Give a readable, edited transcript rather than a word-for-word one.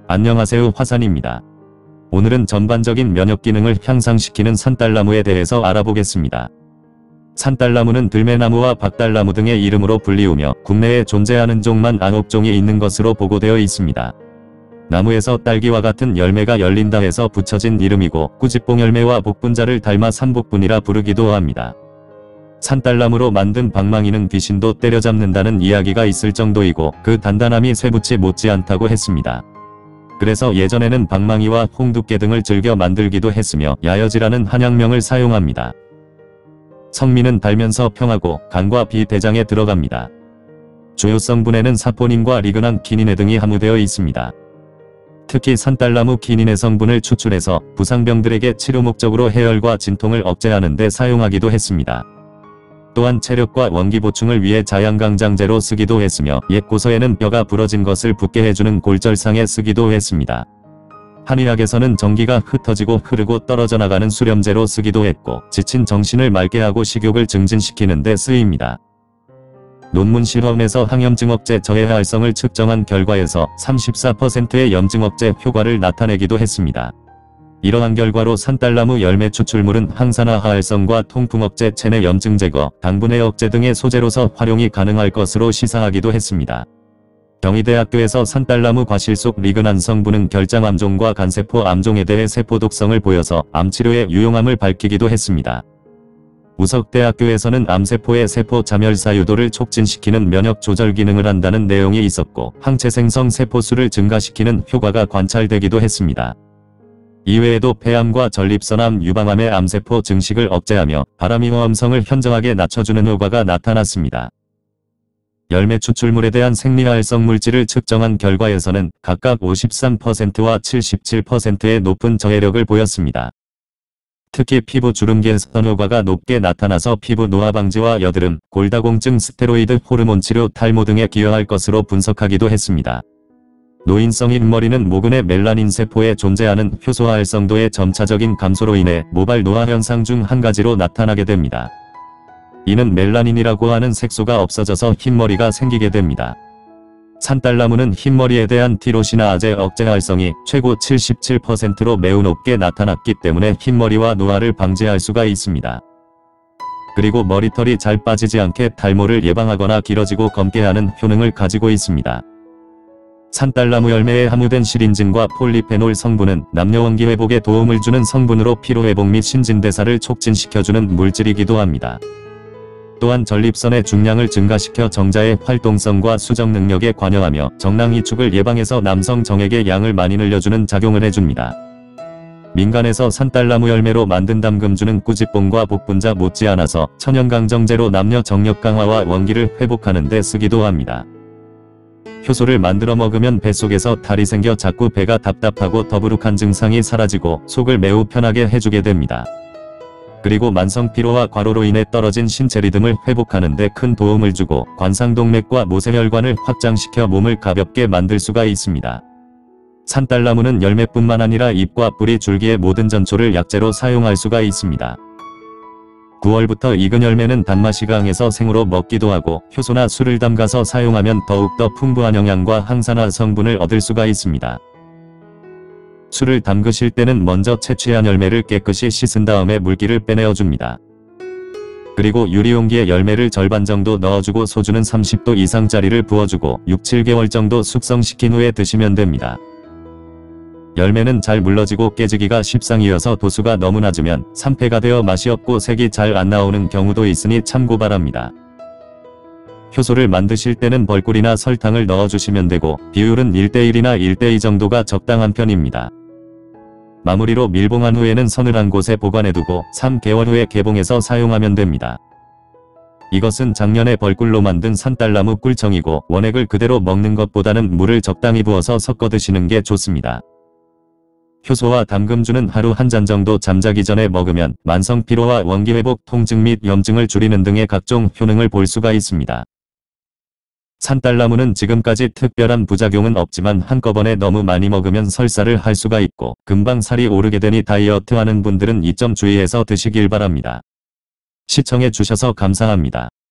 안녕하세요, 화산입니다. 오늘은 전반적인 면역 기능을 향상시키는 산딸나무에 대해서 알아보겠습니다. 산딸나무는 들매나무와 박달나무 등의 이름으로 불리우며 국내에 존재하는 종만 9종이 있는 것으로 보고되어 있습니다. 나무에서 딸기와 같은 열매가 열린다 해서 붙여진 이름이고 꾸지뽕 열매와 복분자를 닮아 삼복분이라 부르기도 합니다. 산딸나무로 만든 방망이는 귀신도 때려잡는다는 이야기가 있을 정도이고 그 단단함이 쇠붙이 못지않다고 했습니다. 그래서 예전에는 방망이와 홍두깨 등을 즐겨 만들기도 했으며 야여지라는 한약명을 사용합니다. 성미는 달면서 평하고 간과 비대장에 들어갑니다. 주요 성분에는 사포닌과 리그난, 키닌에 등이 함유되어 있습니다. 특히 산딸나무 키닌의 성분을 추출해서 부상병들에게 치료 목적으로 해열과 진통을 억제하는 데 사용하기도 했습니다. 또한 체력과 원기 보충을 위해 자양강장제로 쓰기도 했으며 옛 고서에는 뼈가 부러진 것을 붓게 해주는 골절상에 쓰기도 했습니다. 한의학에서는 전기가 흩어지고 흐르고 떨어져 나가는 수렴제로 쓰기도 했고 지친 정신을 맑게 하고 식욕을 증진시키는 데 쓰입니다. 논문 실험에서 항염증 억제 저해 활성을 측정한 결과에서 34%의 염증 억제 효과를 나타내기도 했습니다. 이러한 결과로 산딸나무 열매 추출물은 항산화 활성과 통풍 억제, 체내 염증 제거, 당분해 억제 등의 소재로서 활용이 가능할 것으로 시사하기도 했습니다. 경희대학교에서 산딸나무 과실 속 리그난 성분은 결장암종과 간세포 암종에 대해 세포 독성을 보여서 암치료에 유용함을 밝히기도 했습니다. 우석대학교에서는 암세포의 세포 자멸사 유도를 촉진시키는 면역 조절 기능을 한다는 내용이 있었고 항체 생성 세포수를 증가시키는 효과가 관찰되기도 했습니다. 이외에도 폐암과 전립선암, 유방암의 암세포 증식을 억제하며 바람이호암성을 현저하게 낮춰주는 효과가 나타났습니다. 열매 추출물에 대한 생리활성 물질을 측정한 결과에서는 각각 53%와 77%의 높은 저해력을 보였습니다. 특히 피부 주름 개선 효과가 높게 나타나서 피부 노화 방지와 여드름, 골다공증, 스테로이드 호르몬 치료, 탈모 등에 기여할 것으로 분석하기도 했습니다. 노인성 흰머리는 모근의 멜라닌 세포에 존재하는 효소 활성도의 점차적인 감소로 인해 모발 노화 현상 중 한 가지로 나타나게 됩니다. 이는 멜라닌이라고 하는 색소가 없어져서 흰머리가 생기게 됩니다. 산딸나무는 흰머리에 대한 티로시나아제 억제 활성이 최고 77%로 매우 높게 나타났기 때문에 흰머리와 노화를 방지할 수가 있습니다. 그리고 머리털이 잘 빠지지 않게 탈모를 예방하거나 길어지고 검게 하는 효능을 가지고 있습니다. 산딸나무 열매에 함유된 시린진과 폴리페놀 성분은 남녀 원기 회복에 도움을 주는 성분으로 피로회복 및 신진대사를 촉진시켜주는 물질이기도 합니다. 또한 전립선의 중량을 증가시켜 정자의 활동성과 수정 능력에 관여하며 정낭 이축을 예방해서 남성 정액의 양을 많이 늘려주는 작용을 해줍니다. 민간에서 산딸나무 열매로 만든 담금주는 꾸지뽕과 복분자 못지않아서 천연강정제로 남녀 정력 강화와 원기를 회복하는 데 쓰기도 합니다. 효소를 만들어 먹으면 뱃속에서 탈이 생겨 자꾸 배가 답답하고 더부룩한 증상이 사라지고 속을 매우 편하게 해주게 됩니다. 그리고 만성 피로와 과로로 인해 떨어진 신체 리듬을 회복하는 데 큰 도움을 주고 관상동맥과 모세혈관을 확장시켜 몸을 가볍게 만들 수가 있습니다. 산딸나무는 열매뿐만 아니라 잎과 뿌리, 줄기의 모든 전초를 약재로 사용할 수가 있습니다. 9월부터 익은 열매는 단맛이 강해서 생으로 먹기도 하고 효소나 술을 담가서 사용하면 더욱더 풍부한 영양과 항산화 성분을 얻을 수가 있습니다. 술을 담그실 때는 먼저 채취한 열매를 깨끗이 씻은 다음에 물기를 빼내어줍니다. 그리고 유리용기에 열매를 절반 정도 넣어주고 소주는 30도 이상짜리를 부어주고 6-7개월 정도 숙성시킨 후에 드시면 됩니다. 열매는 잘 물러지고 깨지기가 십상이어서 도수가 너무 낮으면 산패가 되어 맛이 없고 색이 잘 안 나오는 경우도 있으니 참고 바랍니다. 효소를 만드실 때는 벌꿀이나 설탕을 넣어주시면 되고 비율은 1:1이나 1:2 정도가 적당한 편입니다. 마무리로 밀봉한 후에는 서늘한 곳에 보관해두고 3개월 후에 개봉해서 사용하면 됩니다. 이것은 작년에 벌꿀로 만든 산딸나무 꿀청이고 원액을 그대로 먹는 것보다는 물을 적당히 부어서 섞어 드시는 게 좋습니다. 효소와 담금주는 하루 한 잔 정도 잠자기 전에 먹으면 만성 피로와 원기 회복, 통증 및 염증을 줄이는 등의 각종 효능을 볼 수가 있습니다. 산딸나무는 지금까지 특별한 부작용은 없지만 한꺼번에 너무 많이 먹으면 설사를 할 수가 있고 금방 살이 오르게 되니 다이어트 하는 분들은 이 점 주의해서 드시길 바랍니다. 시청해 주셔서 감사합니다.